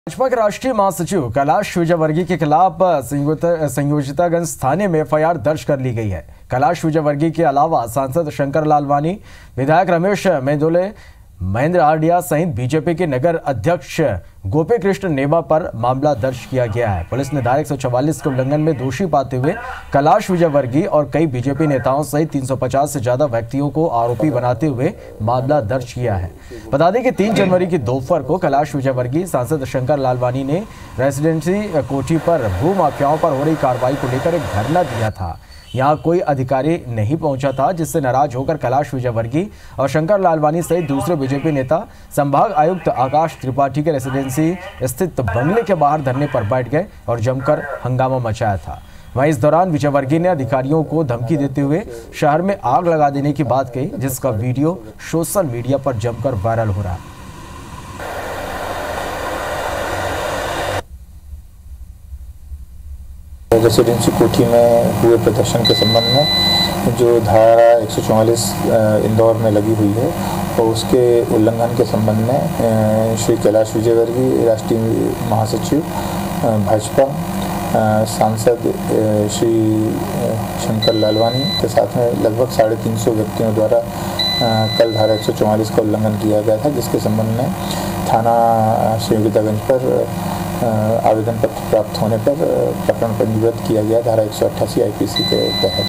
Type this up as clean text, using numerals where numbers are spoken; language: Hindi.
भाजपा के राष्ट्रीय महासचिव कैलाश विजयवर्गीय के खिलाफ संयोजितागंज थाने में FIR दर्ज कर ली गई है। कैलाश विजयवर्गीय के अलावा सांसद शंकर लालवानी, विधायक रमेश मेंदोलाक सहित बीजेपी के नगर अध्यक्ष गोपी कृष्ण नेमा पर मामला दर्ज किया गया है। पुलिस ने धारा 144 के उल्लंघन में दोषी पाते हुए कैलाश विजयवर्गीय और कई बीजेपी नेताओं सहित 350 से ज्यादा व्यक्तियों को आरोपी बनाते हुए मामला दर्ज किया है। बता दें कि 3 जनवरी की दोपहर को कैलाश विजयवर्गीय सांसद शंकर लालवानी ने रेसिडेंसी कोठी पर भू माफियाओं पर हो रही कार्रवाई को लेकर एक धरना दिया था। यहाँ कोई अधिकारी नहीं पहुंचा था, जिससे नाराज होकर कैलाश विजयवर्गीय और शंकर लालवानी सहित दूसरे बीजेपी नेता संभाग आयुक्त आकाश त्रिपाठी के रेसिडेंसी स्थित बंगले के बाहर धरने पर बैठ गए और जमकर हंगामा मचाया था। वहीं इस दौरान विजयवर्गीय ने अधिकारियों को धमकी देते हुए शहर में आग लगा देने की बात कही, जिसका वीडियो सोशल मीडिया पर जमकर वायरल हो रहा है। रेसिडेंसी कोठी में हुए प्रदर्शन के संबंध में जो धारा 144 इंदौर में लगी हुई है और उसके उल्लंघन के संबंध में श्री कैलाश विजयवर्गीय राष्ट्रीय महासचिव भाजपा, सांसद श्री शंकर लालवानी के साथ में लगभग 350 व्यक्तियों द्वारा कल धारा 144 का उल्लंघन किया गया था, जिसके संबंध में थाना संयोजितागंज पर आवेदन पत्र प्राप्त होने पर प्रकरण पंजीबद्ध किया गया धारा 188 IPC के तहत।